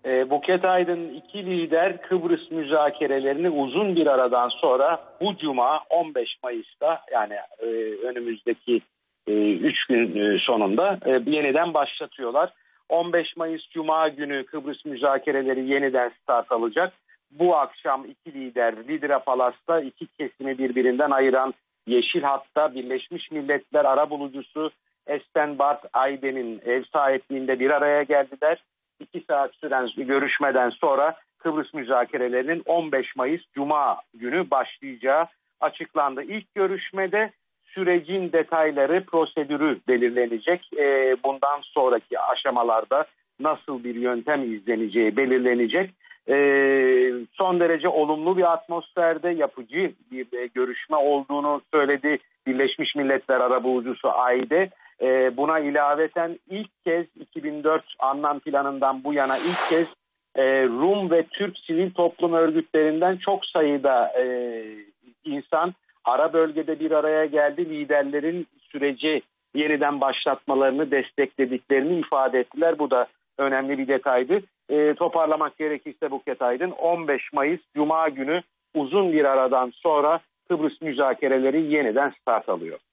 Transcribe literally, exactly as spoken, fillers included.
E, Buket Aydın iki lider Kıbrıs müzakerelerini uzun bir aradan sonra bu cuma on beş Mayıs'ta yani e, önümüzdeki üç gün sonunda e, yeniden başlatıyorlar. on beş Mayıs Cuma günü Kıbrıs müzakereleri yeniden start alacak. Bu akşam iki lider Lidra Palas'ta iki kesimi birbirinden ayıran Yeşil Hat'ta Birleşmiş Milletler Arabulucusu Esten Bart Ayden'in ev sahipliğinde bir araya geldiler. İki saat süren görüşmeden sonra Kıbrıs müzakerelerinin on beş Mayıs Cuma günü başlayacağı açıklandı. İlk görüşmede sürecin detayları, prosedürü belirlenecek. E, bundan sonraki aşamalarda nasıl bir yöntem izleneceği belirlenecek. E, son derece olumlu bir atmosferde yapıcı bir e, görüşme olduğunu söyledi Birleşmiş Milletler Arabulucusu Ayde. E, buna ilaveten ilk kez iki bin dört Anlam Planı'ndan bu yana ilk kez e, Rum ve Türk sivil toplum örgütlerinden çok sayıda e, insan ara bölgede bir araya geldi. Liderlerin süreci yeniden başlatmalarını desteklediklerini ifade ettiler. Bu da önemli bir detaydı. E, toparlamak gerekirse Buket Aydın on beş Mayıs Cuma günü uzun bir aradan sonra Kıbrıs müzakereleri yeniden start alıyor.